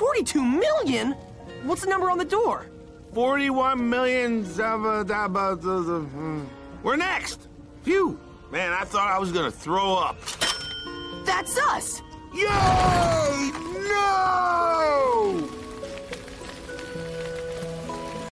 42 million? What's the number on the door? 41 million. We're next. Phew. Man, I thought I was gonna throw up. That's us! Yay!